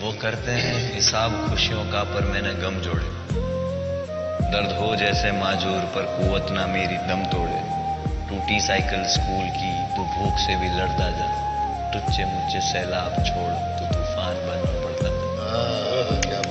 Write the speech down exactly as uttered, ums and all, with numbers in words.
वो करते हैं हिसाब खुशियों का पर मैंने गम जोड़े। दर्द हो जैसे माजूर पर कुवत ना मेरी दम तोड़े। टूटी साइकिल स्कूल की तू भूख से भी लड़ता जा। तुझसे मुझे सैलाब छोड़ तू तूफान बन पड़ता जा।